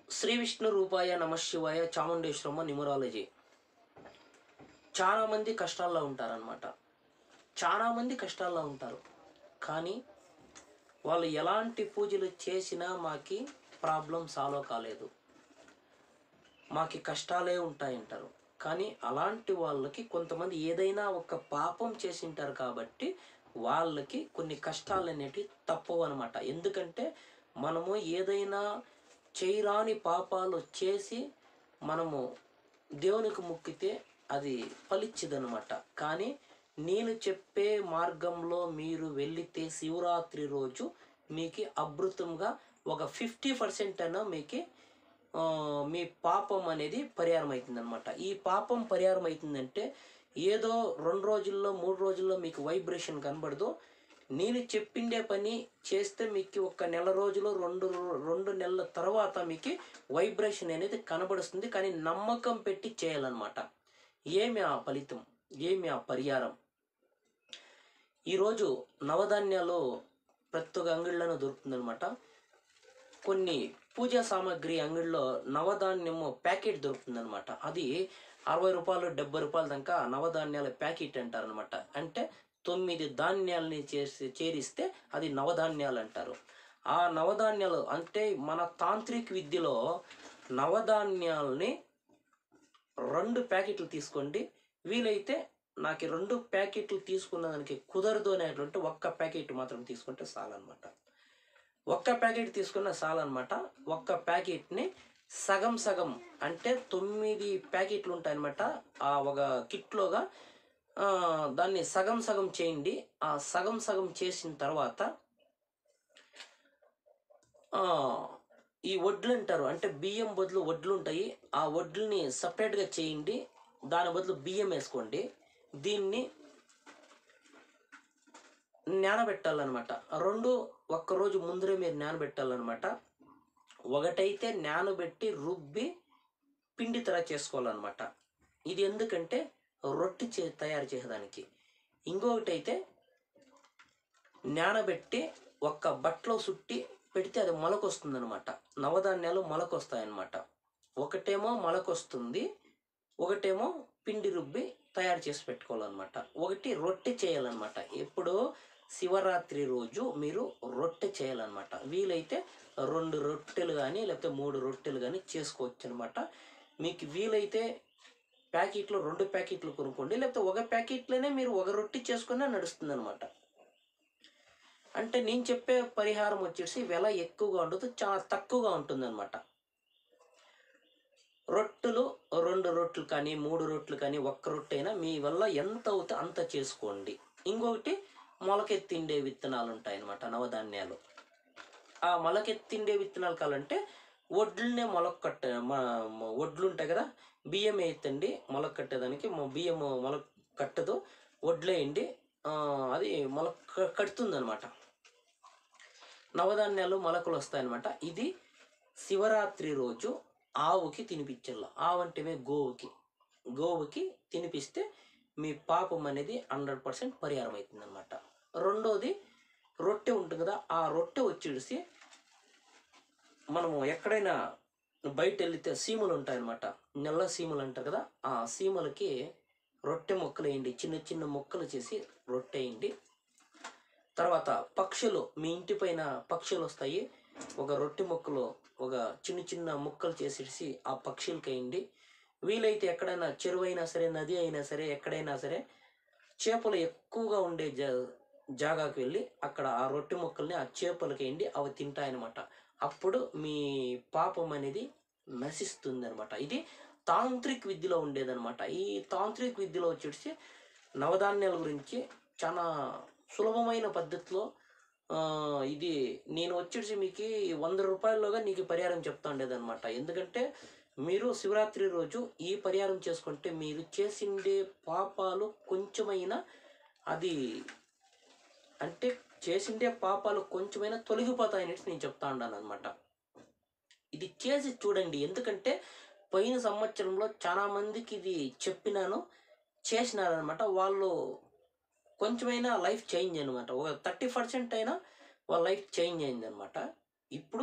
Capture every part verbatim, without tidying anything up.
శ్రీ విష్ణు రూపాయ నమ శివాయ చాముండేశ్వరమ్మ న్యూమరాలజీ. చాలామంది కష్టాల్లో ఉంటారనమాట. చాలామంది కష్టాల్లో ఉంటారు, కానీ వాళ్ళు ఎలాంటి పూజలు చేసినా మాకి ప్రాబ్లం సాల్వ్ కాలేదు, మాకి కష్టాలే ఉంటాయంటారు. కానీ అలాంటి వాళ్ళకి కొంతమంది ఏదైనా ఒక పాపం చేసింటారు కాబట్టి వాళ్ళకి కొన్ని కష్టాలు అనేటివి తప్పవు అనమాట. ఎందుకంటే మనము ఏదైనా చేయరాని పాపాలు చేసి మనము దేవునికి మొక్కితే అది ఫలించదనమాట. కానీ నేను చెప్పే మార్గంలో మీరు వెళ్ళితే శివరాత్రి రోజు మీకు అద్భుతంగా ఒక ఫిఫ్టీ పర్సెంట్ అయినా మీకు మీ పాపం అనేది పరిహారం అవుతుందన్నమాట. ఈ పాపం పరిహారం అవుతుందంటే ఏదో రెండు రోజుల్లో మూడు రోజుల్లో మీకు వైబ్రేషన్ కనబడదు. నేను చెప్పిండే పని చేస్తే మీకు ఒక నెల రోజులు రెండు రెండు నెలల తర్వాత మీకు వైబ్రేషన్ అనేది కనబడుతుంది. కానీ నమ్మకం పెట్టి చేయాలన్నమాట. ఏమి ఆ ఫలితం, ఏమి ఆ పరిహారం? ఈరోజు నవధాన్యాలు ప్రతి ఒక్క అంగిళ్ళను దొరుకుతుందనమాట. కొన్ని పూజా సామాగ్రి అంగిళ్ళలో నవధాన్యము ప్యాకెట్ దొరుకుతుందనమాట. అది అరవై రూపాయలు డెబ్బై రూపాయల దాకా నవధాన్యాల ప్యాకెట్ అంటారనమాట. అంటే తొమ్మిది ధాన్యాలని చేసి చేరిస్తే అది నవధాన్యాలు అంటారు. ఆ నవధాన్యాలు అంటే మన తాంత్రిక విద్యలో నవధాన్యాలని రెండు ప్యాకెట్లు తీసుకోండి. వీలైతే నాకు రెండు ప్యాకెట్లు తీసుకున్న దానికి కుదరదు అనేటువంటి ఒక్క ప్యాకెట్ మాత్రం తీసుకుంటే చాలన్నమాట. ఒక్క ప్యాకెట్ తీసుకున్న చాలన్నమాట. ఒక్క ప్యాకెట్ని సగం సగం అంటే తొమ్మిది ప్యాకెట్లు ఉంటాయన్నమాట. ఆ ఒక కిట్లోగా దాన్ని సగం సగం చేయండి. ఆ సగం సగం చేసిన తర్వాత ఈ వడ్లు అంటారు, అంటే బియ్యం బదులు వడ్లు ఉంటాయి. ఆ వడ్లని సపరేట్గా చేయండి. దాని బదులు బియ్యం వేసుకోండి. దీన్ని నానబెట్టాలన్నమాట. రెండు ఒక్కరోజు ముందరే మీరు నానబెట్టాలన్నమాట. ఒకటైతే నానబెట్టి రుబ్బి పిండి తయారు చేసుకోవాలన్నమాట. ఇది ఎందుకంటే రొట్టె చే తయారు చేసేదానికి. ఇంకొకటి అయితే నానబెట్టి ఒక్క బట్టలో చుట్టి పెడితే అది మొలకొస్తుంది అనమాట. నవధాన్యాలు మొలకొస్తాయన్నమాట. ఒకటేమో మొలకొస్తుంది, ఒకటేమో పిండి రుబ్బి తయారు చేసి పెట్టుకోవాలన్నమాట. ఒకటి రొట్టె చేయాలన్నమాట. ఎప్పుడు శివరాత్రి రోజు మీరు రొట్టె చేయాలన్నమాట. వీలైతే రెండు రొట్టెలు కానీ లేకపోతే మూడు రొట్టెలు కానీ చేసుకోవచ్చు అనమాట. మీకు వీలైతే ప్యాకెట్లు రెండు ప్యాకెట్లు కొనుక్కోండి, లేకపోతే ఒక ప్యాకెట్లోనే మీరు ఒక రొట్టె చేసుకున్నా నడుస్తుంది అనమాట. అంటే నేను చెప్పే పరిహారం వచ్చేసి వెల ఎక్కువగా ఉండదు, చాలా తక్కువగా ఉంటుంది అనమాట. రొట్టెలు రెండు రొట్టెలు కానీ మూడు రొట్టెలు కానీ ఒక్క రొట్టె అయినా మీ వల్ల ఎంత అవుతే అంత చేసుకోండి. ఇంకొకటి మొలకెత్తిండే విత్తనాలు ఉంటాయన్నమాట, నవధాన్యాలు. ఆ మొలకెత్తిండే విత్తనాలు కావాలంటే వడ్లనే మొలక కట్టే వడ్లు ఉంటాయి కదా, బియ్యం వేయద్దండి మొలక కట్టేదానికి. బియ్యం మొలక కట్టదు, వడ్లేయండి, అది మొలక కడుతుంది అనమాట. నవధాన్యాలు మొలకలు వస్తాయన్నమాట. ఇది శివరాత్రి రోజు ఆవుకి తినిపించాల. ఆవు అంటే గోవుకి గోవుకి తినిపిస్తే మీ పాపం అనేది హండ్రెడ్ పర్సెంట్ పరిహారం అవుతుంది అనమాట. రెండోది రొట్టె ఉంటుంది కదా, ఆ రొట్టె వచ్చేసి మనము ఎక్కడైనా బయట వెళితే సీమలు ఉంటాయన్నమాట, నల్ల సీమలు అంటారు కదా, ఆ సీమలకి రొట్టె మొక్కలు వేయండి. చిన్న చిన్న మొక్కలు చేసి రొట్టె వేయండి. తర్వాత పక్షులు, మీ ఇంటి పైన పక్షులు వస్తాయి, ఒక రొట్టె మొక్కలు ఒక చిన్న చిన్న ముక్కలు చేసేసి ఆ పక్షులకి వేయండి. వీలైతే ఎక్కడైనా చెరువు అయినా సరే, నది అయినా సరే, ఎక్కడైనా సరే చేపలు ఎక్కువగా ఉండే జా జాగాకి వెళ్ళి అక్కడ ఆ రొట్టె మొక్కల్ని ఆ చేపలకి వేయండి. అవి తింటాయన్నమాట. అప్పుడు మీ పాపం అనేది నశిస్తుంది అనమాట. ఇది తాంత్రిక్ విద్యలో ఉండేదన్నమాట. ఈ తాంత్రిక్ విద్యలో వచ్చేసి నవధాన్యాల గురించి చాలా సులభమైన పద్ధతిలో ఇది నేను వచ్చేసి మీకు వంద రూపాయల్లోగా నీకు పరిహారం చెప్తా ఉండేదన్నమాట. ఎందుకంటే మీరు శివరాత్రి రోజు ఈ పరిహారం చేసుకుంటే మీరు చేసిండే పాపాలు కొంచెమైనా అది అంటే చేసిండే పాపాలు కొంచెమైనా తొలగిపోతాయనేసి నేను చెప్తా ఉన్నాను అనమాట. ఇది చేసి చూడండి. ఎందుకంటే పోయిన సంవత్సరంలో చాలా మందికి ఇది చెప్పినాను, చేసినారనమాట. వాళ్ళు కొంచెమైనా లైఫ్ చేంజ్ అనమాట. ఒక థర్టీ పర్సెంట్ అయినా వాళ్ళ లైఫ్ చేంజ్ అయింది అనమాట. ఇప్పుడు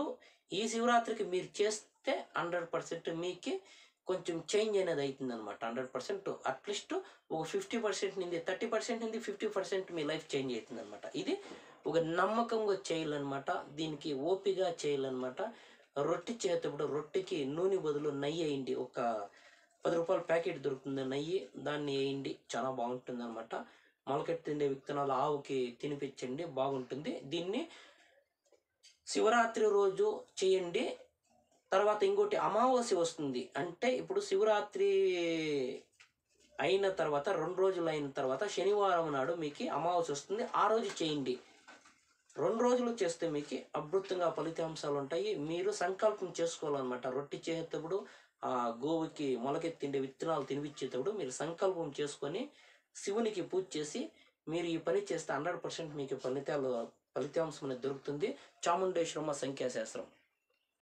ఈ శివరాత్రికి మీరు చేస్తే హండ్రెడ్ పర్సెంట్ మీకు కొంచెం చేంజ్ అనేది అవుతుంది అనమాట. హండ్రెడ్ పర్సెంట్ అట్లీస్ట్ ఒక ఫిఫ్టీ పర్సెంట్ నుండి థర్టీ పర్సెంట్ నుండి ఫిఫ్టీ పర్సెంట్ మీ లైఫ్ చేంజ్ అవుతుంది అనమాట. ఇది ఒక నమ్మకంగా చేయాలన్నమాట. దీనికి ఓపిగా చేయాలన్నమాట. రొట్టె చేసేటప్పుడు రొట్టెకి నూనె బదులు నెయ్యి వేయండి. ఒక పది రూపాయల ప్యాకెట్ దొరుకుతుంది నెయ్యి, దాన్ని వేయండి, చాలా బాగుంటుంది అనమాట. మొలకెత్తిండే విత్తనాలు ఆవుకి తినిపించండి, బాగుంటుంది. దీన్ని శివరాత్రి రోజు చేయండి. తర్వాత ఇంకోటి అమావాస్య వస్తుంది అంటే ఇప్పుడు శివరాత్రి అయిన తర్వాత రెండు రోజులు అయిన తర్వాత శనివారం నాడు మీకు అమావాస్య వస్తుంది, ఆ రోజు చేయండి. రెండు రోజులు చేస్తే మీకు అద్భుతంగా ఫలితాంశాలు ఉంటాయి. మీరు సంకల్పం చేసుకోవాలన్నమాట. రొట్టె చేసేటప్పుడు ఆ గోవుకి మొలకెత్తిండే విత్తనాలు తినిపించేటప్పుడు మీరు సంకల్పం చేసుకొని శివునికి పూజ చేసి మీరు ఈ పని చేస్తే హండ్రెడ్ పర్సెంట్ మీకు ఫలితాలు ఫలితాంశం అనేది దొరుకుతుంది. చాముండేశ్వరమ్మ సంఖ్యాశాస్త్రం.